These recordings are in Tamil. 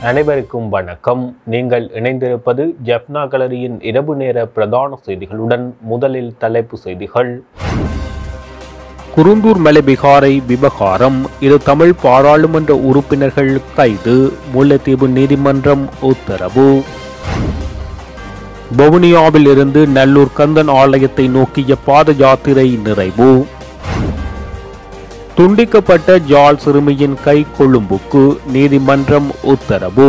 அனைவருக்கும் வணக்கம். நீங்கள் இணைந்திருப்பது ஜெஃப்னா கலரியின் இரவு நேர பிரதான செய்திகளுடன். முதலில் தலைப்பு செய்திகள். குருந்தூர் மலை விகாரை விவகாரம், இரு தமிழ் பாராளுமன்ற உறுப்பினர்கள் கைது, முல்லைத்தீவு நீதிமன்றம் உத்தரவு. வவுனியாவில் இருந்து நல்லூர் கந்தன் ஆலயத்தை நோக்கிய பாத யாத்திரை நிறைவு. துண்டிக்கப்பட்ட ஜாழ் சிறுமியின் கை கொழும்புக்கு, நீதிமன்றம் உத்தரவு.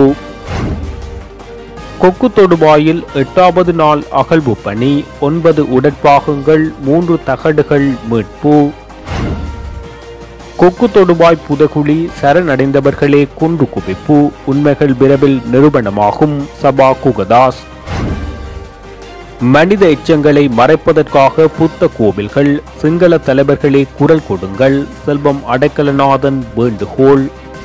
கொக்கு தொடுவாயில் 8வது நாள் அகழ்வு பணி, 9 உடற்பாகங்கள், 3 தகடுகள் மீட்பு. கொக்கு தொடுவாய் புதகுழி சரணடைந்தவர்களே குன்று குவிப்பு, உண்மைகள் விரைவில் நிரூபணமாகும், சபா குகதாஸ். மனித எச்சங்களை மறைப்பதற்காக புத்த கோவில்கள், சிங்கள தலைவர்களே குரல் கொடுங்கள், செல்வம் அடைக்கலநாதன் வேண்டுகோள்.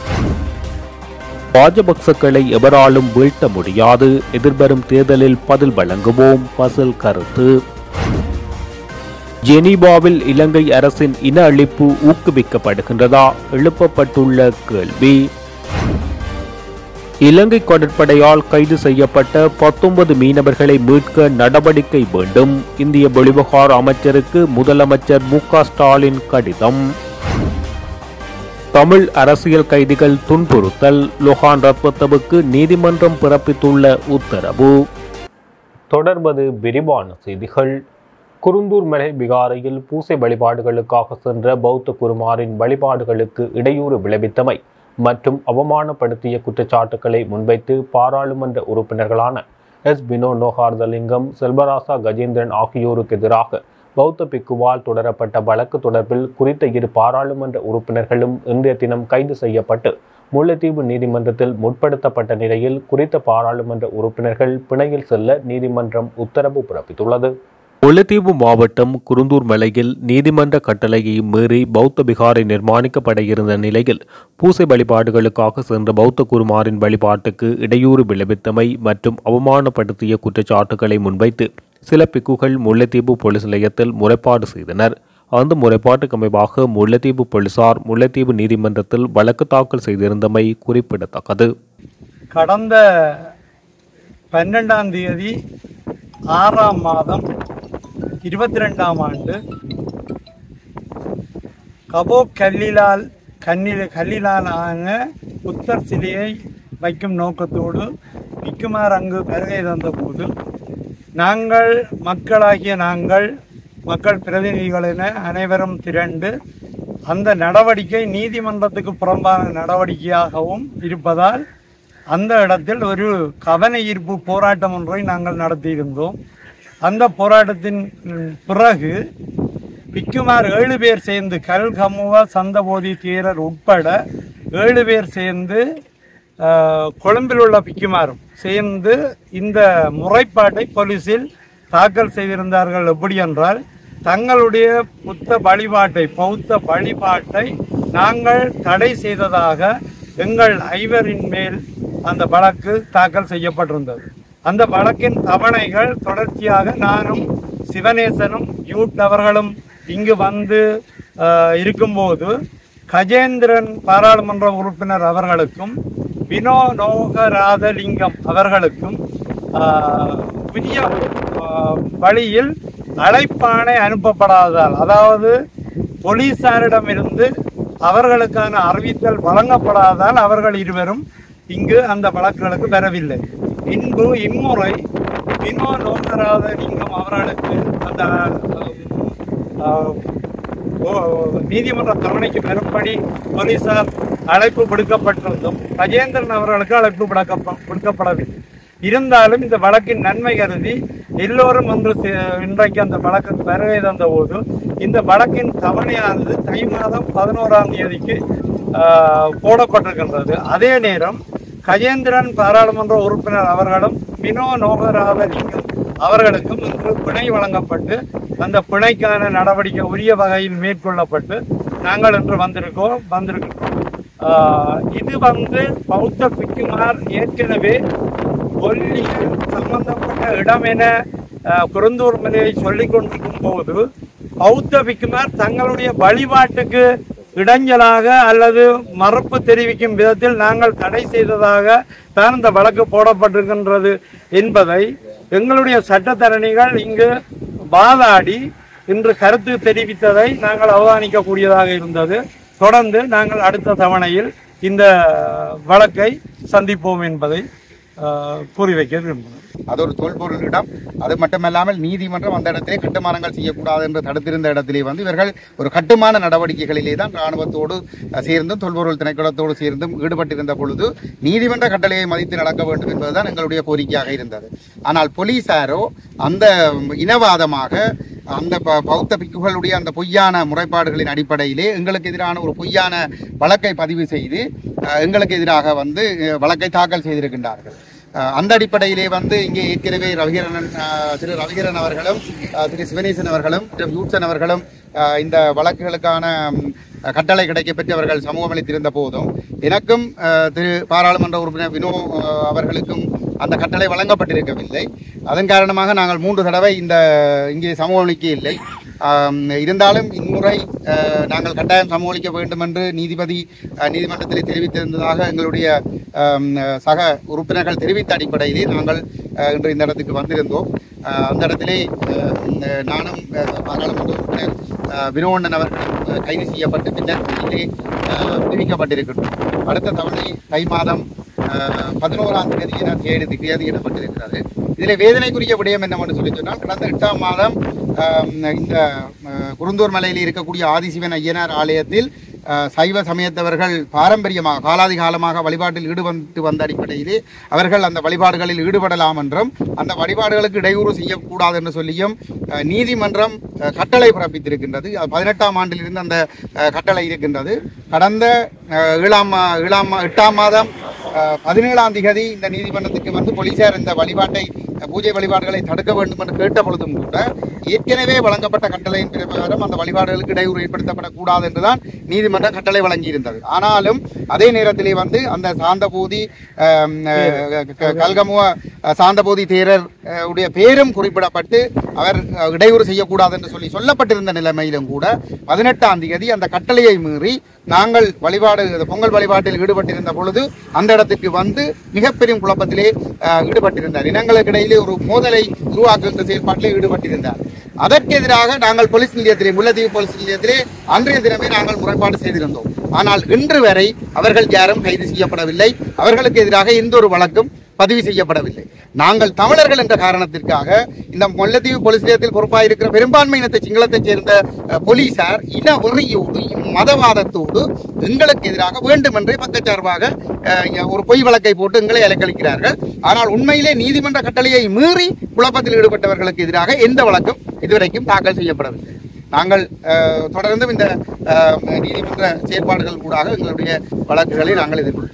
ராஜபக்சக்களை எவராலும் வீழ்த்த முடியாது, எதிர்வரும் தேர்தலில் பதில் வழங்குவோம், பசில் கருத்து. ஜெனீவாவில் இலங்கை அரசின் இன அழிப்பு ஊக்குவிக்கப்படுகின்றதா எழுப்பப்பட்டுள்ள கேள்வி. இலங்கை கடற்படையால் கைது செய்யப்பட்ட 19 மீனவர்களை மீட்க நடவடிக்கை வேண்டும், இந்திய வெளிவிவகார அமைச்சருக்கு முதலமைச்சர் மு.க. ஸ்டாலின் கடிதம். தமிழ் அரசியல் கைதிகள் துன்புறுத்தல், லொஹான் ரத்வத்தவுக்கு நீதிமன்றம் பிறப்பித்துள்ள உத்தரவு. தொடர்வது விரிவான செய்திகள். குருந்தூர் மலை விகாரையில் பூசை வழிபாடுகளுக்காக சென்ற பௌத்த குருமாரின் வழிபாடுகளுக்கு இடையூறு விளைவித்தமை மற்றும் அவமானப்படுத்திய குற்றச்சாட்டுக்களை முன்வைத்து பாராளுமன்ற உறுப்பினர்களான எஸ். வினோ நோகார்தலிங்கம், செல்வராசா கஜேந்திரன் ஆகியோருக்கு எதிராக பௌத்த பிக்குவால் தொடரப்பட்ட வழக்கு தொடர்பில் குறித்த இரு பாராளுமன்ற உறுப்பினர்களும் இன்றைய தினம் கைது செய்யப்பட்டு முல்லைத்தீவு நீதிமன்றத்தில் முற்படுத்தப்பட்ட நிலையில் குறித்த பாராளுமன்ற உறுப்பினர்கள் பிணையில் செல்ல நீதிமன்றம் உத்தரவு பிறப்பித்துள்ளது. முல்லைத்தீவு மாவட்டம் குருந்தூர் மலையில் நீதிமன்ற கட்டளையை மீறி பௌத்த விகாரை நிர்மாணிக்கப்பட இருந்த நிலையில் பூசை வழிபாடுகளுக்காக சென்ற பௌத்த குருமாரின் வழிபாட்டுக்கு இடையூறு விளைவித்தமை மற்றும் அவமானப்படுத்திய குற்றச்சாட்டுக்களை முன்வைத்து சில பிக்குகள் முல்லைத்தீவு போலீஸ் நிலையத்தில் முறைப்பாடு செய்தனர். அந்த முறைப்பாட்டுக்கு அமைவாக முல்லைத்தீவு போலீசார் முல்லைத்தீவு நீதிமன்றத்தில் வழக்கு தாக்கல் செய்திருந்தமை குறிப்பிடத்தக்கது. கடந்த 12ஆம் தேதி 6ஆம் மாதம் 22ஆம் ஆண்டு கபோக் கல்லிலால் ஆன புத்தர் சிலையை வைக்கும் நோக்கத்தோடு பிக்குமார் அங்கு வருகை தந்தபோது நாங்கள் மக்கள் பிரதிநிதிகள் என அனைவரும் திரண்டு அந்த நடவடிக்கை நீதிமன்றத்துக்கு புறம்பான நடவடிக்கையாகவும் இருப்பதால் அந்த இடத்தில் ஒரு கவன ஈர்ப்பு போராட்டம் ஒன்றை நாங்கள் நடத்தியிருந்தோம். அந்த போராட்டத்தின் பிறகு பிக்குமார் 7 பேர் சேர்ந்து கல்கமுவ சந்தபோதி தேரர் உட்பட 7 பேர் சேர்ந்து கொழும்பில் உள்ள பிக்குமாரும் சேர்ந்து இந்த முறைப்பாட்டை போலீஸில் தாக்கல் செய்திருந்தார்கள். எப்படி என்றால், தங்களுடைய பௌத்த வழிபாட்டை நாங்கள் தடை செய்ததாக எங்கள் 5 மேல் அந்த வழக்கு தாக்கல் செய்யப்பட்டிருந்தது. அந்த வழக்கின் தவணைகள் தொடர்ச்சியாக நானும் சிவநேசனும் யூட் அவர்களும் இங்கு வந்து இருக்கும்போது கஜேந்திரன் பாராளுமன்ற உறுப்பினர் அவர்களுக்கும் வினோ நோகராதலிங்கம் அவர்களுக்கும் புதிய வழியில் அழைப்பாணை அனுப்பப்படாததால், அதாவது போலீசாரிடமிருந்து அவர்களுக்கான அறிவித்தல் வழங்கப்படாததால் அவர்கள் இருவரும் இங்கு அந்த வழக்குகளுக்கு வரவில்லை. இம்முறை வினோ நோகராதலிங்கம் அவர்களுக்கு அந்த நீதிமன்ற தவணைக்கு பெறும்படி போலீசார் அழைப்பு விடுக்கப்பட்டிருந்தும் கஜேந்திரன் அவர்களுக்கு அழைப்பு விடுக்கப்படவில்லை. இருந்தாலும் இந்த வழக்கின் நன்மை கருதி எல்லோரும் ஒன்று இன்றைக்கு அந்த வழக்கு வருகை தந்த போது இந்த வழக்கின் தவணையானது தை மாதம் 11ஆம் தேதிக்கு போடப்பட்டிருக்கின்றது. அதே நேரம் கஜேந்திரன் பாராளுமன்ற உறுப்பினர் அவர்களும் வினோ நோகராதலிங்கம் அவர்களுக்கும் இன்று பிணை வழங்கப்பட்டு அந்த பிணைக்கான நடவடிக்கை உரிய வகையில் மேற்கொள்ளப்பட்டு நாங்கள் இன்று வந்திருக்கிறோம். இது பௌத்த பிக்குமார் ஏற்கனவே கொல்லியில் சம்பந்தப்பட்ட இடம் என குருந்தூர் மலையை சொல்லிக் கொண்டிருக்கும் போது பௌத்த பிக்குமார் தங்களுடைய வழிபாட்டுக்கு இடைஞ்சலாக அல்லது மறுப்பு தெரிவிக்கும் விதத்தில் நாங்கள் தடை செய்ததாக தான் இந்த வழக்கு போடப்பட்டிருக்கின்றது என்பதை எங்களுடைய சட்டத்தரணிகள் இங்கு வாதாடி இன்று கருத்து தெரிவித்ததை நாங்கள் அவதானிக்கக்கூடியதாக இருந்தது. தொடர்ந்து நாங்கள் அடுத்த தவணையில் இந்த வழக்கை சந்திப்போம் என்பதை கூறி வைக்க விரும்புகிறேன். அது ஒரு தொல்பொருள் இடம். அது மட்டுமல்லாமல் நீதிமன்றம் அந்த இடத்திலே கட்டுமானங்கள் செய்யக்கூடாது என்று தடுத்திருந்த இடத்திலே இவர்கள் ஒரு கட்டுமான நடவடிக்கைகளிலே தான் இராணுவத்தோடு சேர்ந்தும் தொல்பொருள் திணைக்களத்தோடு சேர்ந்தும் ஈடுபட்டிருந்த பொழுது நீதிமன்ற கட்டளையை மதித்து நடக்க வேண்டும் என்பதுதான் எங்களுடைய கோரிக்கையாக இருந்தது. ஆனால் போலீசாரோ அந்த இனவாதமாக அந்த பௌத்த பிக்குகளுடைய அந்த பொய்யான முறைப்பாடுகளின் அடிப்படையிலே எங்களுக்கு எதிரான ஒரு பொய்யான வழக்கை பதிவு செய்து எங்களுக்கு எதிராக வழக்கை தாக்கல் செய்திருக்கின்றார்கள். அந்த அடிப்படையிலே இங்கே ஏற்கனவே திரு ரவிகரன் அவர்களும் திரு சிவனேசன் அவர்களும் திரு யூட்சன் அவர்களும் இந்த வழக்குகளுக்கான கட்டளை கிடைக்கப்பெற்று அவர்கள் சமூகம் அளித்திருந்த போதும் எனக்கும் திரு பாராளுமன்ற உறுப்பினர் வினோ அவர்களுக்கும் அந்த கட்டளை வழங்கப்பட்டிருக்கவில்லை. அதன் காரணமாக நாங்கள் 3 தடவை இங்கே சமூகம் அளிக்க இல்லை. இருந்தாலும் இம்முறை நாங்கள் கட்டாயம் சமூகமளிக்க வேண்டும் என்று நீதிமன்றத்தில் தெரிவித்திருந்ததாக எங்களுடைய சக உறுப்பினர்கள் தெரிவித்த அடிப்படையிலே நாங்கள் இன்று இந்த இடத்துக்கு வந்திருந்தோம். அந்த இடத்திலே நானும் பாராளுமன்ற உறுப்பினர் வினோண்ணன் அவர்கள் கைது செய்யப்பட்டு பின்னர் விடுவிக்கப்பட்டிருக்கின்றோம். அடுத்த தவணை தை மாதம் 11ஆம் தேதி தேதியிடப்பட்டிருக்கிறது. இதில் வேதனைக்குரிய விடயம் என்னவென்று சொன்னால் கடந்த 8ஆம் மாதம் இந்த குருந்தூர் மலையில் இருக்கக்கூடிய ஆதிசிவன் ஐயனார் ஆலயத்தில் சைவ சமயத்தவர்கள் பாரம்பரியமாக காலாதி காலமாக வழிபாட்டில் ஈடுபட்டு வந்த அடிப்படையிலே அவர்கள் அந்த வழிபாடுகளில் ஈடுபடலாம் என்றும் அந்த வழிபாடுகளுக்கு இடையூறு செய்யக்கூடாது என்று சொல்லியும் நீதிமன்றம் கட்டளை பிறப்பித்திருக்கின்றது. 18ஆம் ஆண்டிலிருந்து அந்த கட்டளை இருக்கின்றது. கடந்த 8ஆம் மாதம் 17ஆம் தேதி இந்த நீதிமன்றத்துக்கு போலீசார் இந்த பூஜை வழிபாடுகளை தடுக்க வேண்டும் என்று கேட்ட பொழுதும் கூட ஏற்கனவே வழங்கப்பட்ட கட்டளையின் பிரகாரம் அந்த வழிபாடுகளுக்கு இடையூறு ஏற்படுத்தப்படக்கூடாது என்றுதான் நீதிமன்றம் கட்டளை வழங்கியிருந்தது. ஆனாலும் அதே நேரத்திலே அந்த சாந்தபூதி கல்கமுவ சாந்தபூதி தேரர் உடைய பேரும் குறிப்பிடப்பட்டு அவர் இடையூறு செய்யக்கூடாது என்று சொல்லப்பட்டிருந்த நிலைமையிலும் கூட 18ஆம் தேதி அந்த கட்டளையை மீறி நாங்கள் பொங்கல் வழிபாட்டில் ஈடுபட்டிருந்த பொழுது அந்த இடத்துக்கு மிகப்பெரும் குழப்பத்திலே ஈடுபட்டிருந்தார். இனங்களுக்கு இடையிலே ஒரு மோதலை உருவாக்குகின்ற செயல்பாட்டிலே ஈடுபட்டிருந்தார். அதற்கு எதிராக நாங்கள் போலீஸ் நிலையத்திலே முல்லைத்தீவு போலீஸ் நிலையத்திலே அன்றைய தினமே நாங்கள் முறைப்பாடு செய்திருந்தோம். ஆனால் இன்று வரை அவர்கள் யாரும் கைது செய்யப்படவில்லை. அவர்களுக்கு எதிராக எந்த ஒரு வழக்கும் பதிவு செய்யப்படவில்லை. நாங்கள் தமிழர்கள் என்ற காரணத்திற்காக இந்த முல்லைத்தீவு போலீஸ் நிலையத்தில் பொறுப்பாக இருக்கிற பெரும்பான்மை இனத்தை சிங்களத்தைச் சேர்ந்த போலீசார் இன வெறியோடு மதவாதத்தோடு எங்களுக்கு எதிராக வேண்டுமென்றே பக்கச்சார்பாக ஒரு பொய் வழக்கை போட்டு எங்களை அலைக்கழிக்கிறார்கள். ஆனால் உண்மையிலே நீதிமன்ற கட்டளையை மீறி குழப்பத்தில் ஈடுபட்டவர்களுக்கு எதிராக எந்த வழக்கும் இதுவரைக்கும் தாக்கல் செய்யப்படவில்லை. நாங்கள் தொடர்ந்தும் இந்த நீதிமன்ற செயற்பாடுகள் கூடாக எங்களுடைய வழக்குகளை நாங்கள் எதிர்கொள்கிறோம்.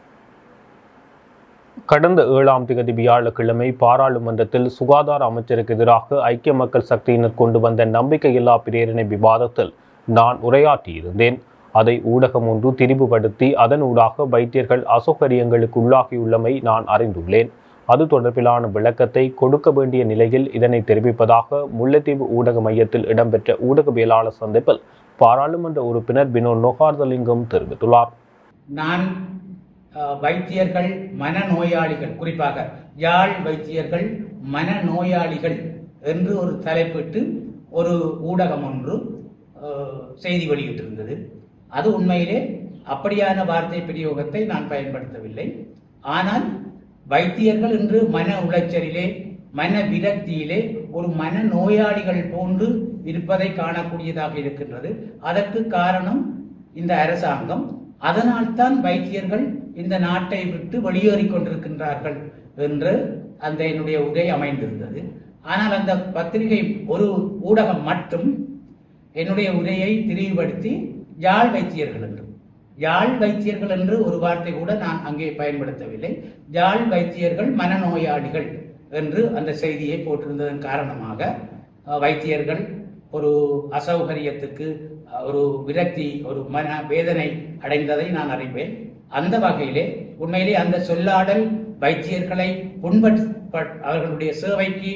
கடந்த 7ஆம் தேதி வியாழக்கிழமை பாராளுமன்றத்தில் சுகாதார அமைச்சருக்கு எதிராக ஐக்கிய மக்கள் சக்தியினர் கொண்டு வந்த நம்பிக்கையில்லா பிரேரணை விவாதத்தில் நான் உரையாற்றியிருந்தேன். அதை ஊடகம் ஒன்று திரிவுபடுத்தி அதனூடாக வைத்தியர்கள் அசௌகரியங்களுக்கு உள்ளாகியுள்ளமை நான் அறிந்துள்ளேன். அது தொடர்பிலான விளக்கத்தை கொடுக்க வேண்டிய நிலையில் இதனை தெரிவிப்பதாக முல்லைத்தீவு ஊடக மையத்தில் இடம்பெற்ற ஊடகவியலாளர் சந்திப்பில் பாராளுமன்ற உறுப்பினர் வினோ நோகார்தலிங்கம் தெரிவித்துள்ளார். நான் வைத்தியர்கள் மனநோயாளிகள், குறிப்பாக யாழ் வைத்தியர்கள் மனநோயாளிகள் என்று ஒரு தலைப்பிட்டு ஒரு ஊடகம் ஒன்று செய்தி வெளியிட்டிருந்தது. அது உண்மையிலே அப்படியான வார்த்தை பிரயோகத்தை நான் பயன்படுத்தவில்லை. ஆனால் வைத்தியர்கள் இன்று மன உளைச்சலிலே மன விரக்தியிலே ஒரு மனநோயாளிகள் போன்று இருப்பதை காணக்கூடியதாக இருக்கின்றது. அதற்கு காரணம் இந்த அரசாங்கம். அதனால்தான் வைத்தியர்கள் இந்த நாட்டை விட்டு வெளியேறி கொண்டிருக்கின்றார்கள் என்று அந்த என்னுடைய உரை அமைந்திருந்தது. ஆனால் அந்த பத்திரிகை ஒரு ஊடகம் மட்டும் என்னுடைய உரையை திரிவுபடுத்தி யாழ் வைத்தியர்கள் என்று ஒரு வார்த்தை கூட நான் அங்கே பயன்படுத்தவில்லை. யாழ் வைத்தியர்கள் மனநோயாளிகள் என்று அந்த செய்தியை போட்டிருந்ததன் காரணமாக வைத்தியர்கள் ஒரு அசௌகரியத்துக்கு, ஒரு விரக்தி, ஒரு மன வேதனை அடைந்ததை நான் அறிவேன். அந்த வகையிலே உண்மையிலே அந்த சொல்லாடல் வைத்தியர்களை அவர்களுடைய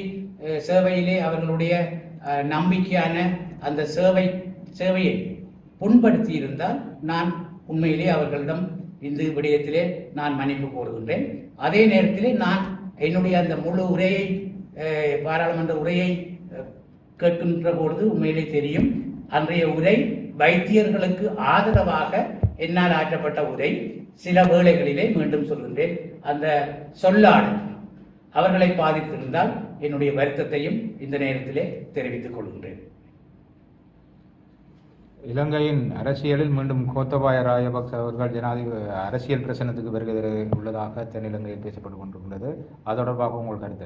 சேவையிலே அவர்களுடைய நம்பிக்கையான அந்த சேவையை புண்படுத்தி இருந்தால் நான் உண்மையிலே அவர்களிடம் இந்த விடயத்திலே நான் மன்னிப்பு கோருகின்றேன். அதே நேரத்திலே நான் என்னுடைய அந்த முழு உரையை பாராளுமன்ற உரையை கேட்கின்ற பொழுது உண்மையிலே தெரியும், அன்றைய உரை வைத்தியர்களுக்கு ஆதரவாக என்னால் ஆற்றப்பட்ட உரை. சில வேளைகளிலே மீண்டும் சொல்கின்றேன், அந்த சொல்லாடல் அவர்களை பாதித்திருந்தால் என்னுடைய வருத்தத்தையும் இந்த நேரத்திலே தெரிவித்துக் கொள்கின்றேன். இலங்கையின் அரசியலில் மீண்டும் கோத்தபாய ராஜபக்ச அவர்கள் அரசியல் பிரச்சனத்துக்கு வருகிறது உள்ளதாக தென்னிலங்கையில் பேசப்பட்டுக் கொண்டிருக்கின்றது. அது தொடர்பாக உங்கள் கருத்து?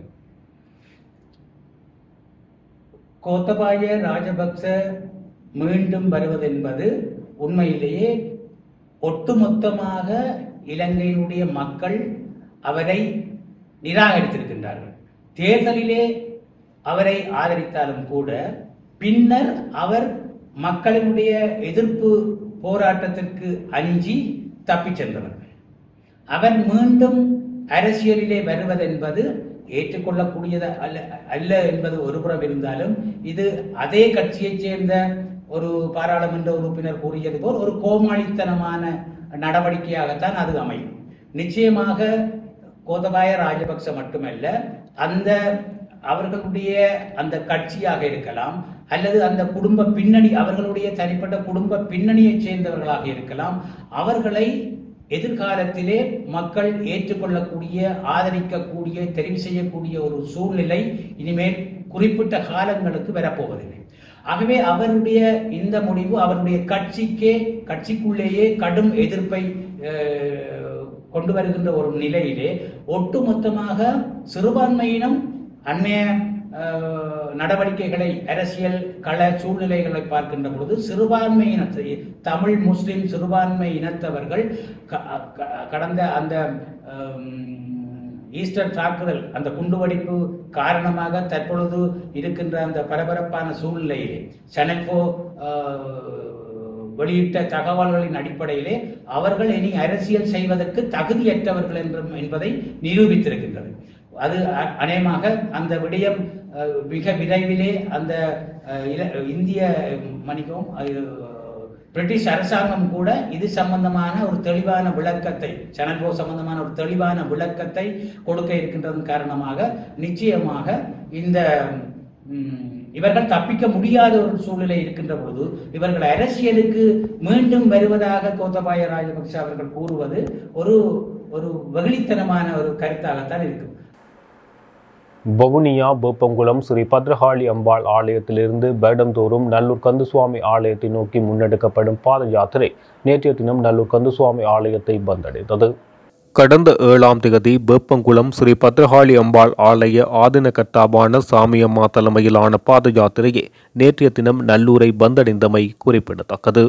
கோத்தபாய ராஜபக்ச மீண்டும் வருவதென்பது உண்மையிலேயே ஒட்டுமொத்தமாக இலங்கையினுடைய மக்கள் அவரை நிராகரித்திருக்கின்றார்கள். தேர்தலிலே அவரை ஆதரித்தாலும் கூட பின்னர் அவர் மக்களினுடைய எதிர்ப்பு போராட்டத்திற்கு அஞ்சி தப்பிச் சென்றவர். அவர் மீண்டும் அரசியலிலே வருவதென்பது ஏற்றுக்கொள்ளக்கூடியது அல்ல என்பது ஒருபுறம் இருந்தாலும், இது அதே கட்சியைச் சேர்ந்த ஒரு பாராளுமன்ற உறுப்பினர் கூறியது போல் ஒரு கோமாளித்தனமான நடவடிக்கையாகத்தான் அது அமையும். நிச்சயமாக கோத்தபாய ராஜபக்ச மட்டுமல்ல, அந்த அவர்களுடைய அந்த கட்சியாக இருக்கலாம் அல்லது அந்த குடும்ப பின்னணி, அவர்களுடைய தனிப்பட்ட குடும்ப பின்னணியைச் சேர்ந்தவர்களாக இருக்கலாம், அவர்களை எதிர்காலத்திலே மக்கள் ஏற்றுக்கொள்ளக்கூடிய, ஆதரிக்கக்கூடிய, தெரிவு செய்யக்கூடிய ஒரு சூழ்நிலை இனிமேல் குறிப்பிட்ட காலங்களுக்கு வரப்போவதில்லை. ஆகவே அவருடைய இந்த முடிவு அவருடைய கட்சிக்குள்ளேயே கடும் எதிர்ப்பை கொண்டு வருகின்ற ஒரு நிலையிலே ஒட்டுமொத்தமாக சிறுபான்மையினம் அண்மைய நடவடிக்கைகளை, அரசியல் கள சூழ்நிலைகளை பார்க்கின்ற பொழுது சிறுபான்மை இனத்தை, தமிழ் முஸ்லிம் சிறுபான்மை இனத்தவர்கள் கடந்த அந்த ஈஸ்டர் தாக்குதல், அந்த குண்டுவெடிப்பு காரணமாக தற்பொழுது இருக்கின்ற அந்த பரபரப்பான சூழ்நிலையிலே சேனல் 4 வெளியிட்ட தகவல்களின் அடிப்படையிலே அவர்கள் இனி அரசியல் செய்வதற்கு தகுதியற்றவர்கள் என்பதை நிரூபித்திருக்கின்றது. அது அநேகமாக அந்த விடயம் மிக விரைவிலே அந்த இந்திய பிரிட்டிஷ் அரசாங்கம் கூட இது சம்பந்தமான ஒரு தெளிவான விளக்கத்தை, சேனல் 4 சம்பந்தமான ஒரு தெளிவான விளக்கத்தை கொடுக்க இருக்கின்றதன் காரணமாக நிச்சயமாக இந்த இவர்கள் தப்பிக்க முடியாத ஒரு சூழ்நிலை இருக்கின்ற பொழுது இவர்கள் அரசியலுக்கு மீண்டும் வருவதாக கோத்தபாய ராஜபக்ச அவர்கள் கூறுவது ஒரு ஒரு வெகுளித்தனமான ஒரு கருத்தாகத்தான் இருக்கும். வவுனியா வேப்பங்குளம் ஸ்ரீ பத்ரகாளி அம்பாள் ஆலயத்திலிருந்து வருடந்தோறும் நல்லூர் கந்தசுவாமி ஆலயத்தை நோக்கி முன்னெடுக்கப்படும் பாத யாத்திரை நேற்றைய தினம் நல்லூர் கந்தசுவாமி ஆலயத்தை வந்தடைந்தது. கடந்த 7ஆம் தேதி வேப்பங்குளம் ஸ்ரீ பத்ரகாளி அம்பாள் ஆலய ஆதின கர்த்தாவான சாமியம்மா தலைமையிலான பாத யாத்திரையே நேற்றைய தினம் நல்லூரை வந்தடைந்தமை குறிப்பிடத்தக்கது.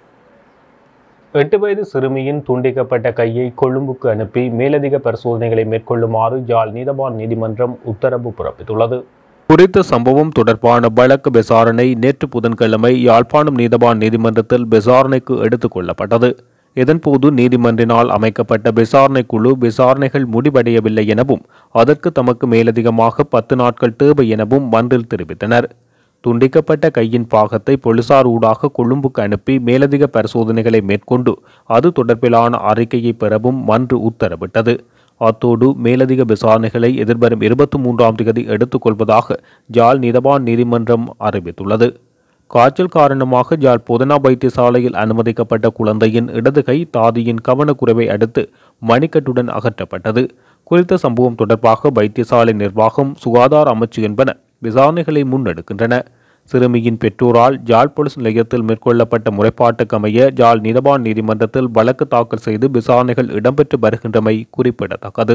8 வயது சிறுமியின் துண்டிக்கப்பட்ட கையை கொழும்புக்கு அனுப்பி மேலதிக பரிசோதனைகளை மேற்கொள்ளுமாறு யாழ் நீதவான் நீதிமன்றம் உத்தரவு பிறப்பித்துள்ளது. குறித்த சம்பவம் தொடர்பான வழக்கு விசாரணை நேற்று புதன்கிழமை யாழ்ப்பாணம் நீதவான் நீதிமன்றத்தில் விசாரணைக்கு எடுத்துக் கொள்ளப்பட்டது. இதன்போது நீதிமன்றினால் அமைக்கப்பட்ட விசாரணை குழு விசாரணைகள் முடிவடையவில்லை எனவும் அதற்கு தமக்கு மேலதிகமாக 10 நாட்கள் தேவை எனவும் மன்றில் தெரிவித்தனர். துண்டிக்கப்பட்ட கையின் பாகத்தை போலீசார் ஊடாக கொழும்புக்கு அனுப்பி மேலதிக பரிசோதனைகளை மேற்கொண்டு அது தொடர்பிலான அறிக்கையை பெறவும் மன்று உத்தரவிட்டது. அத்தோடு மேலதிக விசாரணைகளை எதிர்வரும் 23ஆம் தேதி எடுத்துக்கொள்வதாக யாழ் நீதவான் நீதிமன்றம் அறிவித்துள்ளது. காய்ச்சல் காரணமாக யாழ் பொதனா வைத்தியசாலையில் அனுமதிக்கப்பட்ட குழந்தையின் இடது கை தாதியின் கவனக்குறைவை அடுத்து மணிக்கட்டுடன் அகற்றப்பட்டது. குறித்த சம்பவம் தொடர்பாக வைத்தியசாலை நிர்வாகம், சுகாதார அமைச்சு என்பன விசாரணைகளை முன்னெடுக்கின்றன. சிறுமியின் பெற்றோரால் யாழ் போலீஸ் நிலையத்தில் மேற்கொள்ளப்பட்ட முறைப்பாட்டுக்கு அமைய யாழ் நீதவான் நீதிமன்றத்தில் வழக்கு தாக்கல் செய்து விசாரணைகள் இடம்பெற்று வருகின்றமை குறிப்பிடத்தக்கது.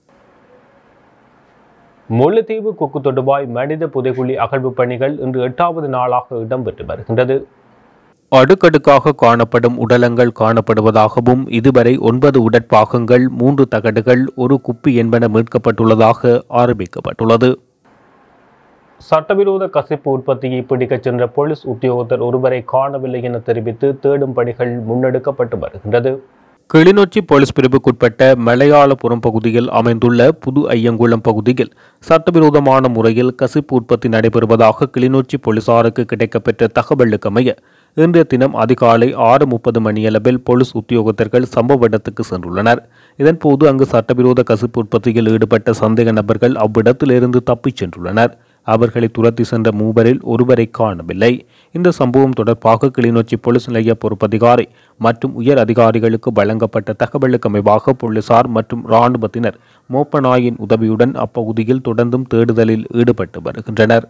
முல்லைத்தீவு கொக்கு தொடுவாய் மனித புதைகுழி அகழ்வு பணிகள் இன்று 8வது நாளாக இடம்பெற்று வருகின்றது. அடுக்கடுக்காக காணப்படும் உடலங்கள் காணப்படுவதாகவும் இதுவரை 9 உடற்பாகங்கள், 3 தகடுகள், 1 குப்பி என்பன மீட்கப்பட்டுள்ளதாக அறிவிக்கப்பட்டுள்ளது. சட்டவிரோத கசிப்பு உற்பத்தியை பிடிக்கச் சென்ற போலீஸ் உத்தியோகத்தர் ஒருவரை காணவில்லை என தெரிவித்து தேடும் பணிகள் முன்னெடுக்கப்பட்டு வருகின்றது. கிளிநொச்சி போலீஸ் பிரிவுக்குட்பட்ட மலையாளபுரம் பகுதியில் அமைந்துள்ள புது ஐயங்குளம் பகுதியில் சட்டவிரோதமான முறையில் கசிப்பு உற்பத்தி நடைபெறுவதாக கிளிநொச்சி போலீசாருக்கு கிடைக்கப்பெற்ற தகவலுக்கமைய இன்றைய தினம் அதிகாலை 6:30 மணியளவில் போலீஸ் உத்தியோகத்தர்கள் சம்பவ இடத்துக்கு சென்றுள்ளனர். இதன்போது அங்கு சட்டவிரோத கசிப்பு உற்பத்தியில் ஈடுபட்ட சந்தேக நபர்கள் அவ்விடத்திலிருந்து தப்பிச் சென்றுள்ளனர். அவர்களை துரத்தி சென்ற மூவரில் ஒருவரை காணவில்லை. இந்த சம்பவம் தொடர்பாக கிளிநொச்சி போலீஸ் நிலைய பொறுப்பதிகாரி மற்றும் உயர் அதிகாரிகளுக்கு வழங்கப்பட்ட தகவலுக்கு அமைவாக போலீசார் மற்றும் இராணுவத்தினர் மோப்ப நாயின் உதவியுடன் அப்பகுதியில் தொடர்ந்தும் தேடுதலில் ஈடுபட்டு வருகின்றனர்.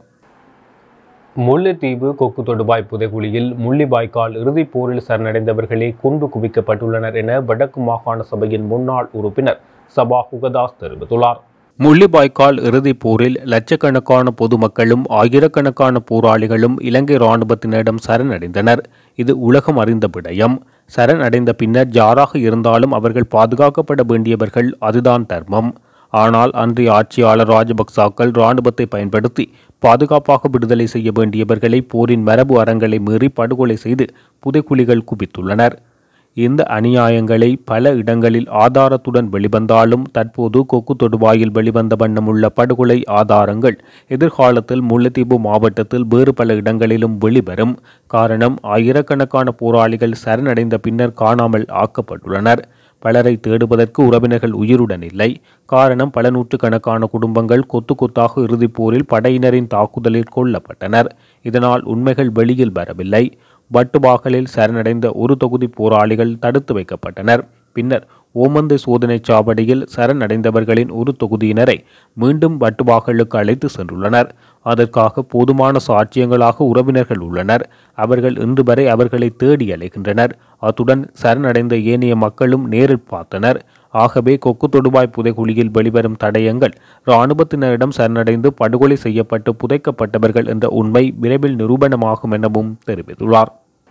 முல்லைத்தீவு கொக்கு தொடுபாய் புதைகுழியில் முள்ளிவாய்க்கால் இறுதிப் போரில் சரணடைந்தவர்களே கொண்டு குவிக்கப்பட்டுள்ளனர் என வடக்கு மாகாண சபையின் முன்னாள் உறுப்பினர் சபா ஹுகதாஸ் தெரிவித்துள்ளார். முள்ளிவாய்க்கால் இறுதிப் போரில் லட்சக்கணக்கான பொதுமக்களும் ஆயிரக்கணக்கான போராளிகளும் இலங்கை இராணுவத்தினரிடம் சரணடைந்தனர். இது உலகம் அறிந்த விடயம். சரணடைந்த பின்னர் யாராக இருந்தாலும் அவர்கள் பாதுகாக்கப்பட வேண்டியவர்கள், அதுதான் தர்மம். ஆனால் அன்றைய ஆட்சியாளர் ராஜபக்சாக்கள் இராணுவத்தை பயன்படுத்தி பாதுகாப்பாக விடுதலை செய்ய வேண்டியவர்களை போரின் மரபு அறங்களை மீறி படுகொலை செய்து புதைக்குழிகள் குவித்துள்ளனர். இந்த அநியாயங்களை பல இடங்களில் ஆதாரத்துடன் வெளிவந்தாலும் தற்போது கொக்கு தொடுவாயில் வெளிவந்த வண்ணமுள்ள படுகொலை ஆதாரங்கள் எதிர்காலத்தில் முல்லைத்தீவு மாவட்டத்தில் வேறு பல இடங்களிலும் வெளிவரும். காரணம், ஆயிரக்கணக்கான போராளிகள் சரணடைந்த பின்னர் காணாமல் ஆக்கப்பட்டுள்ளனர். பலரை தேடுவதற்கு உறவினர்கள் உயிருடன் இல்லை. காரணம், பல நூற்றுக்கணக்கான குடும்பங்கள் கொத்து கொத்தாக இறுதிப் போரில் படையினரின் தாக்குதலில் கொல்லப்பட்டனர். இதனால் உண்மைகள் வெளியில் வரவில்லை. வட்டுவாகலில் சரணடைந்த ஒரு தொகுதி போராளிகள் தடுத்து வைக்கப்பட்டனர். பின்னர் ஓமந்தை சோதனை சாவடியில் சரணடைந்தவர்களின் ஒரு தொகுதியினரை மீண்டும் வட்டுவாகலுக்கு அழைத்து சென்றுள்ளனர். அதற்காக போதுமான சாட்சியங்களாக உறவினர்கள் உள்ளனர். அவர்கள் இன்று வரை அவர்களை தேடி அலைகின்றனர். அத்துடன் சரணடைந்த ஏனைய மக்களும் நேரில் பார்த்தனர். ஆகவே கொக்கு தொடுவாய் புதைகுழியில் வெளிவரும் தடயங்கள் இராணுவத்தினரிடம் சரணடைந்து படுகொலை செய்யப்பட்டு புதைக்கப்பட்டவர்கள் என்ற உண்மை விரைவில் நிரூபணமாகும் எனவும் தெரிவித்துள்ளார்.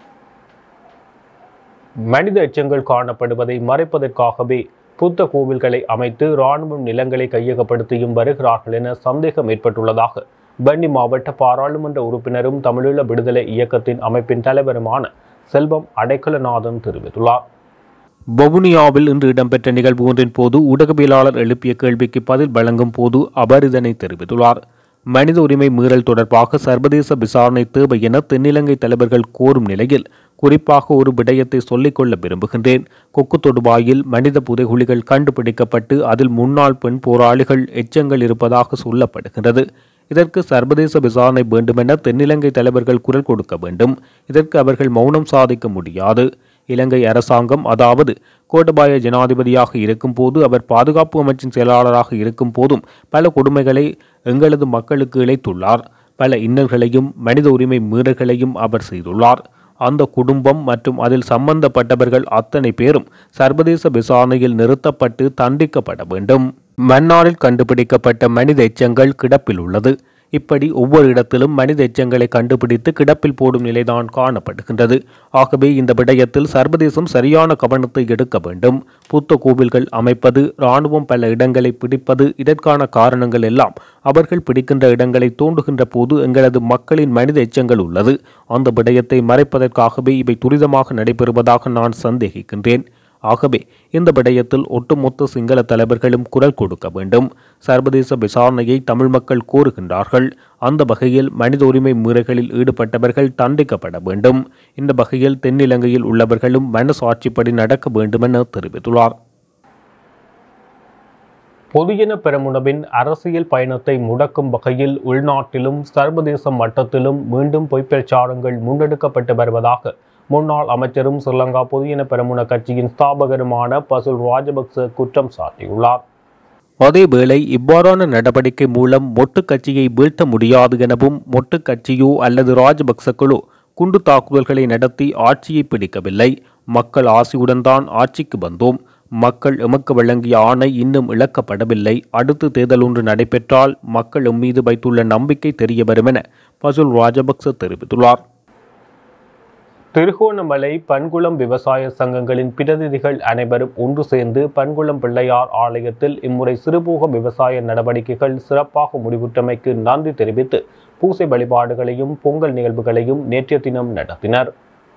மனித எச்சங்கள் காணப்படுவதை மறைப்பதற்காகவே புத்த கோவில்களை அமைத்து இராணுவம் நிலங்களை கையகப்படுத்தியும் வருகிறார்கள் என சந்தேகம் ஏற்பட்டுள்ளதாக வன்னி மாவட்ட பாராளுமன்ற உறுப்பினரும் தமிழீழ விடுதலை இயக்கத்தின் அமைப்பின் தலைவருமான செல்வம் அடைக்கலநாதன் தெரிவித்துள்ளார். வவுனியாவில் இன்று இடம்பெற்ற நிகழ்வு ஒன்றின் போது ஊடகவியலாளர் எழுப்பிய கேள்விக்கு பதில் வழங்கும் போது அவர் இதனை தெரிவித்துள்ளார். மனித உரிமை மீறல் தொடர்பாக சர்வதேச விசாரணை தேவை என தென்னிலங்கை தலைவர்கள் கோரும் நிலையில் குறிப்பாக ஒரு விடயத்தை சொல்லிக்கொள்ள விரும்புகின்றேன். கொக்கு தொடுவாயில் மனித புதைகுழிகள் கண்டுபிடிக்கப்பட்டு அதில் முன்னாள் பெண் போராளிகள் எச்சங்கள் இருப்பதாக சொல்லப்படுகின்றது. இதற்கு சர்வதேச விசாரணை வேண்டுமென தென்னிலங்கை தலைவர்கள் குரல் கொடுக்க வேண்டும். இதற்கு அவர்கள் மௌனம் சாதிக்க முடியாது. இலங்கை அரசாங்கம், அதாவது கோட்டபாய ஜனாதிபதியாக இருக்கும் போது, அவர் பாதுகாப்பு அமைச்சின் செயலாளராக இருக்கும் போதும் பல கொடுமைகளை எங்களது மக்களுக்கு இழைத்துள்ளார். பல இன்னல்களையும் மனித உரிமை மீறல்களையும் அவர் செய்துள்ளார். அந்த குடும்பம் மற்றும் அதில் சம்பந்தப்பட்டவர்கள் அத்தனை பேரும் சர்வதேச விசாரணையில் நிறுத்தப்பட்டு தண்டிக்கப்பட வேண்டும். மன்னாரில் கண்டுபிடிக்கப்பட்ட மனித எச்சங்கள் கிடப்பில் உள்ளது. இப்படி ஒவ்வொரு இடத்திலும் மனித எச்சங்களை கண்டுபிடித்து கிடப்பில் போடும் நிலைதான் காணப்படுகின்றது. ஆகவே இந்த விடயத்தில் சர்வதேசம் சரியான கவனத்தை எடுக்க வேண்டும். புத்த கோவில்கள் அமைப்பது, இராணுவம் பல இடங்களை பிடிப்பது, இதற்கான காரணங்கள் எல்லாம் அவர்கள் பிடிக்கின்ற இடங்களை தோண்டுகின்ற போது எங்களது மக்களின் மனித எச்சங்கள் உள்ளது. அந்த விடயத்தை மறைப்பதற்காகவே இவை துரிதமாக நடைபெறுவதாக நான் சந்தேகிக்கின்றேன். ஆகவே இந்த விடயத்தில் ஒட்டுமொத்த சிங்கள தலைவர்களும் குரல் கொடுக்க வேண்டும். சர்வதேச விசாரணையை தமிழ் மக்கள் கோருகின்றார்கள். அந்த வகையில் மனித உரிமை மீறல்களில் ஈடுபட்டவர்கள் தண்டிக்கப்பட வேண்டும். இந்த வகையில் தென்னிலங்கையில் உள்ளவர்களும் மனசாட்சிப்படி நடக்க வேண்டும் என தெரிவித்துள்ளார். பொதுஜன பெரமுனவின் அரசியல் பயணத்தை முடக்கும் வகையில் உள்நாட்டிலும் சர்வதேச மட்டத்திலும் மீண்டும் பொய்ப்பிரச்சாரங்கள் முன்னெடுக்கப்பட்டு வருவதாக முன்னாள் அமைச்சரும் ஸ்ரீலங்கா பொதுஜன பெரமுன கட்சியின் ஸ்தாபகருமான பசுல் ராஜபக்ச குற்றம் சாட்டியுள்ளார். அதேவேளை இவ்வாறான நடவடிக்கை மூலம் மொட்டு கட்சியை வீழ்த்த முடியாது எனவும், மொட்டு கட்சியோ அல்லது ராஜபக்சக்களோ குண்டு தாக்குதல்களை நடத்தி ஆட்சியை பிடிக்கவில்லை. மக்கள் ஆசையுடன் தான் ஆட்சிக்கு வந்தோம். மக்கள் எமக்கு வழங்கிய ஆணை இன்னும் இழக்கப்படவில்லை. அடுத்து தேர்தல் ஒன்று நடைபெற்றால் மக்கள் எம்மீது வைத்துள்ள நம்பிக்கை தெரிய வரும் என பசுல் ராஜபக்ச தெரிவித்துள்ளார். திருகோணமலை பன்குளம் விவசாய சங்கங்களின் பிரதிநிதிகள் அனைவரும் ஒன்று சேர்ந்து பன்குளம் பிள்ளையார் ஆலயத்தில் இம்முறை சிறுபோக விவசாய நடவடிக்கைகள் சிறப்பாக முடிவுற்றமைக்கு நன்றி தெரிவித்து பூசை வழிபாடுகளையும் பொங்கல் நிகழ்வுகளையும் நேற்றைய தினம் நடத்தினர்.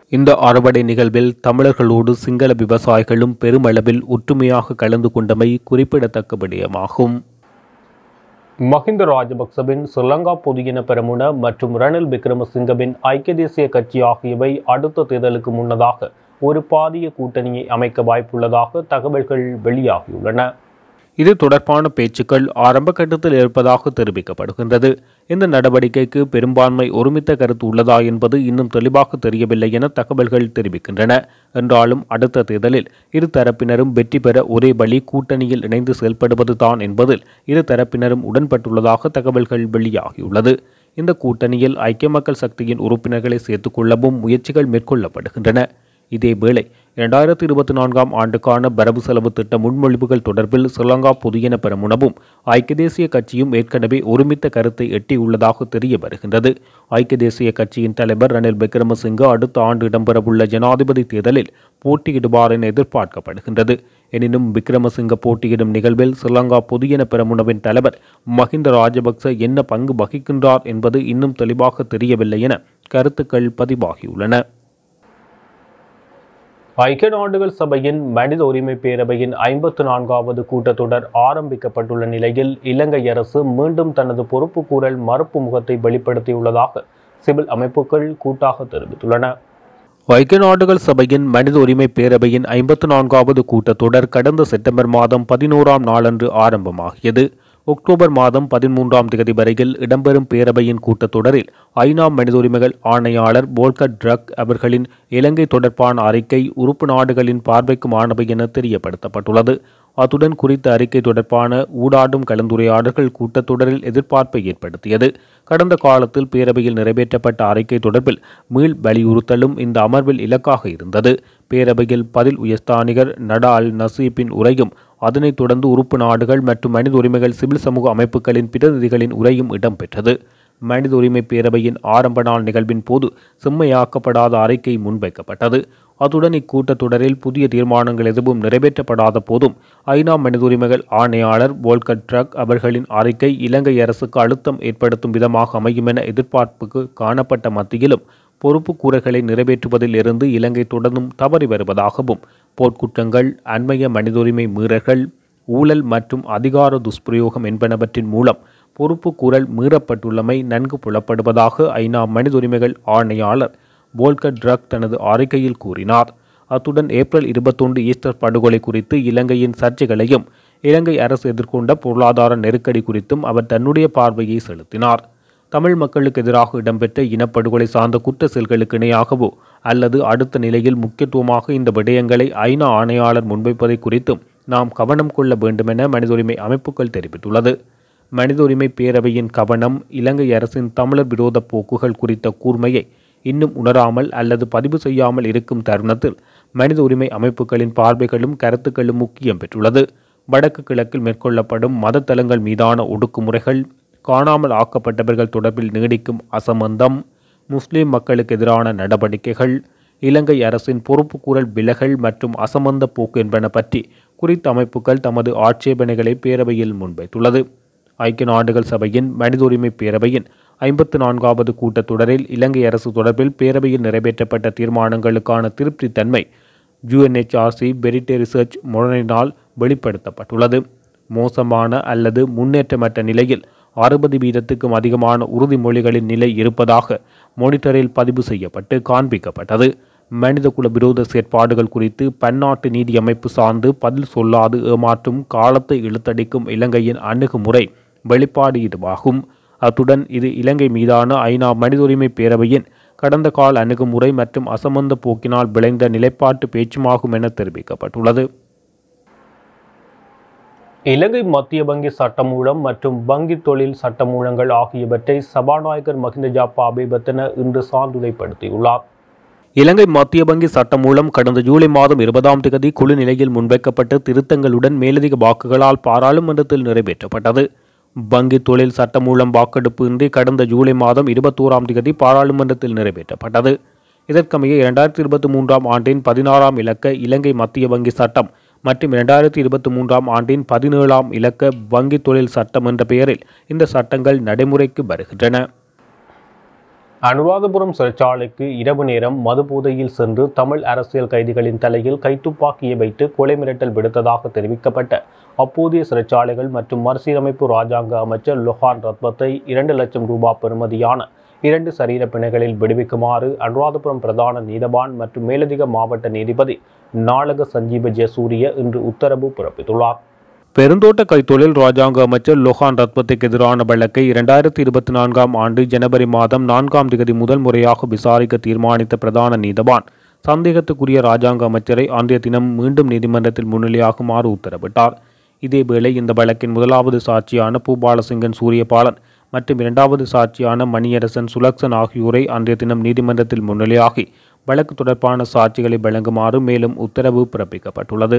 இந்த அறுவடை நிகழ்வில் தமிழர்களோடு சிங்கள விவசாயிகளும் பெருமளவில் ஒற்றுமையாக கலந்து கொண்டமை குறிப்பிடத்தக்க விடயமாகும். மஹிந்த ராஜபக்சவின் ஸ்ரீலங்கா பொதுஜன பெரமுன மற்றும் ரணில் விக்ரமசிங்கவின் ஐக்கிய தேசிய கட்சி ஆகியவை அடுத்த தேர்தலுக்கு முன்னதாக ஒரு பாரிய கூட்டணியை அமைக்க வாய்ப்புள்ளதாக தகவல்கள் வெளியாகியுள்ளன. இது தொடர்பான பேச்சுக்கள் ஆரம்ப கட்டத்தில் இருப்பதாக தெரிவிக்கப்படுகின்றது. இந்த நடவடிக்கைக்கு பெரும்பான்மை ஒருமித்த கருத்து உள்ளதா என்பது இன்னும் தெளிவாக தெரியவில்லை என தகவல்கள் தெரிவிக்கின்றன. என்றாலும் அடுத்த தேர்தலில் இரு தரப்பினரும் வெற்றி பெற ஒரே வழி கூட்டணியில் இணைந்து செயல்படுவதுதான் என்பதில் இரு தரப்பினரும் உடன்பட்டுள்ளதாக தகவல்கள் வெளியாகியுள்ளது. இந்த கூட்டணியில் ஐக்கிய மக்கள் சக்தியின் உறுப்பினர்களை சேர்த்துக் கொள்ளவும் முயற்சிகள் மேற்கொள்ளப்படுகின்றன. இதேவேளை 2024 ஆண்டுக்கான வரவு செலவு திட்ட முன்மொழிவுகள் தொடர்பில் ஸ்ரீலங்கா பொதுஜன பெரமுனவும் ஐக்கிய தேசிய கட்சியும் ஏற்கனவே ஒருமித்த கருத்தை எட்டியுள்ளதாக தெரிய வருகின்றது. ஐக்கிய தேசிய கட்சியின் தலைவர் ரணில் விக்ரமசிங்க அடுத்த ஆண்டு இடம்பெறவுள்ள ஜனாதிபதி தேர்தலில் போட்டியிடுவார் என எதிர்பார்க்கப்படுகின்றது. எனினும் விக்ரமசிங்க போட்டியிடும் நிகழ்வில் ஸ்ரீலங்கா பொதுஜன பெரமுனவின் தலைவர் மஹிந்த ராஜபக்ச என்ன பங்கு வகிக்கின்றார் என்பது இன்னும் தெளிவாக தெரியவில்லை என கருத்துக்கள் பதிவாகியுள்ளன. ஐக்கிய நாடுகள் சபையின் மனித உரிமை பேரவையின் 54வது கூட்டத்தொடர் ஆரம்பிக்கப்பட்டுள்ள நிலையில் இலங்கை அரசு மீண்டும் தனது பொறுப்புக்கூறல் மறுப்பு முகத்தை வெளிப்படுத்தியுள்ளதாக சிவில் அமைப்புகள் கூட்டாக தெரிவித்துள்ளன. ஐக்கிய நாடுகள் சபையின் மனித உரிமை பேரவையின் 54வது கூட்டத்தொடர் கடந்த செப்டம்பர் மாதம் 11ஆம் நாளன்று ஆரம்பமாகியது. அக்டோபர் மாதம் 13ஆம் தேதி வரையில் இடம்பெறும் பேரவையின் கூட்டத்தொடரில் ஐநா மனித உரிமைகள் ஆணையாளர் வோல்கர் டர்க் அவர்களின் இலங்கை தொடர்பான அறிக்கை உறுப்பு நாடுகளின் பார்வைக்குமானவை என தெரியப்படுத்தப்பட்டுள்ளது. அத்துடன் குறித்த அறிக்கை தொடர்பான ஊடாடும் கலந்துரையாடல்கள் கூட்டத்தொடரில் எதிர்பார்ப்பை ஏற்படுத்தியது. கடந்த காலத்தில் பேரவையில் நிறைவேற்றப்பட்ட அறிக்கை தொடர்பில் மீள் வலியுறுத்தலும் இந்த அமர்வில் இலக்காக இருந்தது. பேரவையில் பதில் உயர்ஸ்தானிகர் நடா அல் நசீப்பின் உரையும் அதனைத் தொடர்ந்து உறுப்பு நாடுகள் மற்றும் மனித உரிமைகள் சிவில் சமூக அமைப்புகளின் பிரதிநிதிகளின் உரையும் இடம்பெற்றது. மனித உரிமை பேரவையின் ஆரம்ப நாள் நிகழ்வின் போது செம்மையாக்கப்படாத அறிக்கை முன்வைக்கப்பட்டது. அத்துடன் இக்கூட்டத்தொடரில் புதிய தீர்மானங்கள் எதுவும் நிறைவேற்றப்படாத போதும் ஐநா மனித உரிமைகள் ஆணையாளர் வோல்கர் டர்க் அவர்களின் அறிக்கை இலங்கை அரசுக்கு அழுத்தம் ஏற்படுத்தும் விதமாக அமையும் என எதிர்பார்ப்புக்கு காணப்பட்ட மத்தியிலும் பொறுப்புக்கூறல்களை நிறைவேற்றுவதில் இருந்து இலங்கை தொடர்ந்தும் தவறி வருவதாகவும் போர்க்குற்றங்கள், அண்மைய மனித உரிமை மீறல்கள், ஊழல் மற்றும் அதிகார துஷ்பிரயோகம் என்பனவற்றின் மூலம் பொறுப்புக்கூறல் மீறப்பட்டுள்ளமை நன்கு புலப்படுவதாக ஐநா மனித உரிமைகள் ஆணையாளர் வோல்கர் டர்க் தனது அறிக்கையில் கூறினார். அத்துடன் ஏப்ரல் 21 ஈஸ்டர் படுகொலை குறித்து இலங்கையின் சர்ச்சைகளையும் இலங்கை அரசு எதிர்கொண்ட பொருளாதார நெருக்கடி குறித்தும் அவர் தன்னுடைய பார்வையை செலுத்தினார். தமிழ் மக்களுக்கு எதிராக இடம்பெற்ற இனப்படுகொலை சார்ந்த குற்ற செயல்களுக்கு இணையாகவோ அல்லது அடுத்த நிலையில் முக்கியத்துவமாக இந்த விடயங்களை ஐநா ஆணையாளர் முன்வைப்பதை குறித்தும் நாம் கவனம் கொள்ள வேண்டுமென மனித உரிமை அமைப்புகள் தெரிவித்துள்ளது. மனித உரிமை பேரவையின் கவனம் இலங்கை அரசின் தமிழர் விரோத போக்குகள் குறித்த கூர்மையை இன்னும் உணராமல் அல்லது பதிவு செய்யாமல் இருக்கும் தருணத்தில் மனித உரிமை அமைப்புகளின் பார்வைகளும் கருத்துக்களும் முக்கியம் பெற்றுள்ளது. வடக்கு கிழக்கில் மேற்கொள்ளப்படும் மத தலங்கள் மீதான ஒடுக்குமுறைகள், காணாமல் ஆக்கப்பட்டவர்கள் தொடர்பில் நீடிக்கும் அசமந்தம், முஸ்லிம் மக்களுக்கு எதிரான நடவடிக்கைகள், இலங்கை அரசின் பொறுப்புக்கூறல் விலகல் மற்றும் அசமந்த போக்கு என்பன பற்றி குறித்த அமைப்புகள் தமது ஆட்சேபனைகளை பேரவையில் முன்வைத்துள்ளது. ஐக்கிய நாடுகள் சபையின் மனித உரிமை பேரவையின் 54வது கூட்டத்தொடரில் இலங்கை அரசு தொடர்பில் பேரவையில் நிறைவேற்றப்பட்ட தீர்மானங்களுக்கான திருப்தி தன்மை UNHRC வெரிட்டே ரிசர்ச் முறையினால் வெளிப்படுத்தப்பட்டுள்ளது. மோசமான அல்லது முன்னேற்றமற்ற நிலையில் 60% அதிகமான உறுதிமொழிகளின் நிலை இருப்பதாக மோனிட்டரில் பதிவு செய்யப்பட்டு காண்பிக்கப்பட்டது. மனிதகுல விரோத செயற்பாடுகள் குறித்து பன்னாட்டு நீதி அமைப்பு சார்ந்து பதில் சொல்லாது ஏமாற்றும் காலத்தை இழுத்தடிக்கும் இலங்கையின் அணுகுமுறை வெளிப்பாடு இதுவாகும். அத்துடன் இது இலங்கை மீதான ஐநா மனித உரிமை பேரவையின் கடந்த கால அணுகுமுறை மற்றும் அசமந்த போக்கினால் விளைந்த நிலைப்பாட்டு பேச்சுமாகும் என தெரிவிக்கப்பட்டுள்ளது. இலங்கை மத்திய வங்கி சட்டமூலம் மற்றும் வங்கி தொழில் சட்டமூலங்கள் ஆகியவற்றை சபாநாயகர் மஹிந்த ஜாப்பா அபேவர்த்தன இன்று சான்றுரைப்படுத்தியுள்ளார். இலங்கை மத்திய வங்கி சட்டமூலம் கடந்த ஜூலை மாதம் 20ஆம் தேதி குழு நிலையில் முன்வைக்கப்பட்ட திருத்தங்களுடன் மேலதிக வாக்குகளால் பாராளுமன்றத்தில் நிறைவேற்றப்பட்டது. வங்கி தொழில் சட்டமூலம் வாக்கெடுப்பு இன்றி கடந்த ஜூலை மாதம் 21ஆம் தேதி பாராளுமன்றத்தில் நிறைவேற்றப்பட்டது. இதற்கமைய 2023ஆம் ஆண்டின் 16ஆம் இலக்க இலங்கை மத்திய வங்கி சட்டம் மற்றும் 2023ஆம் ஆண்டின் 17ஆம் இலக்க வங்கி தொழில் சட்டம் என்ற பெயரில் இந்த சட்டங்கள் நடைமுறைக்கு வருகின்றன. அனுராதபுரம் சிறைச்சாலைக்கு இரவு நேரம் மது போதையில் சென்று தமிழ் அரசியல் கைதிகளின் தலையில் கைத்துப்பாக்கியை வைத்து கொலை மிரட்டல் விடுத்ததாக தெரிவிக்கப்பட்ட அப்போதைய சிறைச்சாலைகள் மற்றும் மறுசீரமைப்பு இராஜாங்க அமைச்சர் லொஹான் ரத்வத்தை 2 லட்சம் ரூபாய் பெறுமதியான 2 சரீர பிணைகளில் விடுவிக்குமாறு அனுராதபுரம் பிரதான நீதவான் மற்றும் மேலதிக மாவட்ட நீதிபதி நாளக சஞ்சீவ ஜெயசூரிய இன்று உத்தரவு பிறப்பித்துள்ளார். பெருந்தோட்ட கைத்தொழில் இராஜாங்க அமைச்சர் லொஹான் ரத்வத்துக்கு எதிரான வழக்கை 2024ஆம் ஆண்டு ஜனவரி மாதம் 4ஆம் தேதி முதல் முறையாக விசாரிக்க தீர்மானித்த பிரதான நீதவான் சந்தேகத்துக்குரிய இராஜாங்க அமைச்சரை அன்றைய தினம் மீண்டும் நீதிமன்றத்தில் முன்னிலையாகுமாறு உத்தரவிட்டார். இதேவேளை இந்த வழக்கின் முதலாவது சாட்சியான பூபாலசிங்கன் சூரியபாலன் மற்றும் 2வது சாட்சியான மணியரசன் சுலக்சன் ஆகியோரை அன்றைய தினம் நீதிமன்றத்தில் முன்னிலையாகி வழக்கு தொடர்பான சாட்சிகளை வழங்குமாறு மேலும் உத்தரவு பிறப்பிக்கப்பட்டுள்ளது.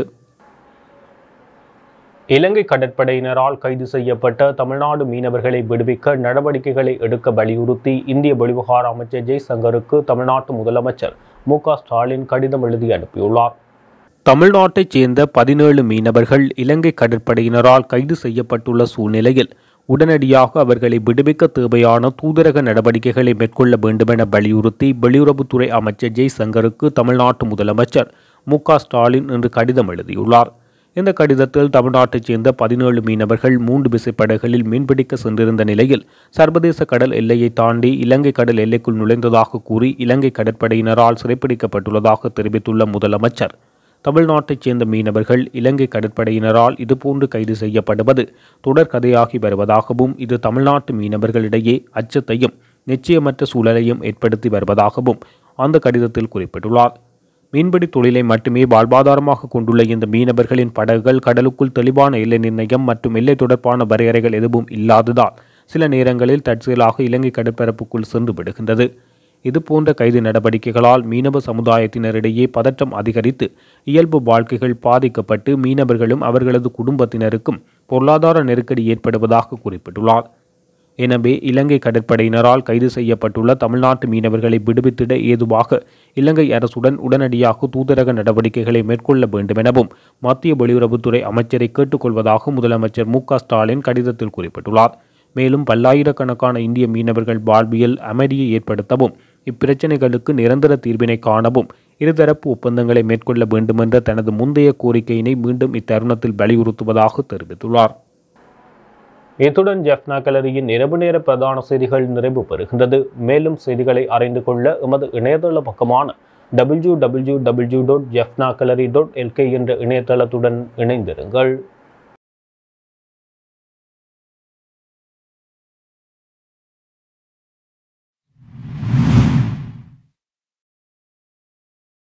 இலங்கை கடற்படையினரால் கைது செய்யப்பட்ட தமிழ்நாடு மீனவர்களை விடுவிக்க நடவடிக்கைகளை எடுக்க வலியுறுத்தி இந்திய வெளிவிவகார அமைச்சர் ஜெய்சங்கருக்கு தமிழ்நாட்டு முதலமைச்சர் மு.க.ஸ்டாலின் கடிதம் எழுதி அனுப்பியுள்ளார். தமிழ்நாட்டைச் சேர்ந்த 17 மீனவர்கள் இலங்கை கடற்படையினரால் கைது செய்யப்பட்டுள்ள சூழ்நிலையில் உடனடியாக அவர்களை விடுவிக்க தேவையான தூதரக நடவடிக்கைகளை மேற்கொள்ள வேண்டுமென வலியுறுத்தி வெளியுறவுத்துறை அமைச்சர் ஜெய்சங்கருக்கு தமிழ்நாட்டு முதலமைச்சர் மு.க.ஸ்டாலின் இன்று கடிதம் எழுதியுள்ளார். இந்த கடிதத்தில் தமிழ்நாட்டைச் சேர்ந்த 17 மீனவர்கள் 3 விசைப்படகுகளில் மீன்பிடிக்க சென்றிருந்த நிலையில் சர்வதேச கடல் எல்லையை தாண்டி இலங்கை கடல் எல்லைக்குள் நுழைந்ததாக கூறி இலங்கை கடற்படையினரால் சிறைப்பிடிக்கப்பட்டுள்ளதாக தெரிவித்துள்ள முதலமைச்சர், தமிழ்நாட்டைச் சேர்ந்த மீனவர்கள் இலங்கை கடற்படையினரால் இதுபோன்று கைது செய்யப்படுவது தொடர்கதையாகி வருவதாகவும் இது தமிழ்நாட்டு மீனவர்களிடையே அச்சத்தையும் நிச்சயமற்ற சூழலையும் ஏற்படுத்தி வருவதாகவும் அந்த கடிதத்தில் குறிப்பிட்டுள்ளார். மீன்பிடி தொழிலை மட்டுமே வாழ்வாதாரமாக கொண்டுள்ள இந்த மீனவர்களின் படகுகள் கடலுக்குள் தெளிவான எல்லை நிர்ணயம் மற்றும் எல்லை தொடர்பான வரையறைகள் எதுவும் இல்லாததால் சில நேரங்களில் தற்செயலாக இலங்கை கடற்பரப்புக்குள் சென்று விடுகின்றது. இதுபோன்ற கைது நடவடிக்கைகளால் மீனவ சமுதாயத்தினரிடையே பதற்றம் அதிகரித்து இயல்பு வாழ்க்கைகள் பாதிக்கப்பட்டு மீனவர்களும் அவர்களது குடும்பத்தினருக்கும் பொருளாதார நெருக்கடி ஏற்படுவதாக குறிப்பிட்டுள்ளார். எனவே இலங்கை கடற்படையினரால் கைது செய்யப்பட்டுள்ள தமிழ்நாட்டு மீனவர்களை விடுவித்திட ஏதுவாக இலங்கை அரசுடன் உடனடியாக தூதரக நடவடிக்கைகளை மேற்கொள்ள வேண்டுமெனவும் மத்திய வெளியுறவுத்துறை அமைச்சரை கேட்டுக்கொள்வதாக முதலமைச்சர் மு.க.ஸ்டாலின் கடிதத்தில் குறிப்பிட்டுள்ளார். மேலும் பல்லாயிரக்கணக்கான இந்திய மீனவர்கள் வாழ்வியல் அமைதியை ஏற்படுத்தவும் இப்பிரச்சினைகளுக்கு நிரந்தர தீர்வினை காணவும் இருதரப்பு ஒப்பந்தங்களை மேற்கொள்ள வேண்டுமென்ற தனது முந்தைய கோரிக்கையினை மீண்டும் இத்தருணத்தில் வலியுறுத்துவதாக தெரிவித்துள்ளார். இத்துடன் ஜெஃப்னா கலரியின் இரவு நேர பிரதான செய்திகள் நிறைவு பெறுகின்றது. மேலும் செய்திகளை அறிந்து கொள்ள எமது இணையதள பக்கமான www.jeffnakalari.lk என்ற இணையதளத்துடன் இணைந்திருங்கள்.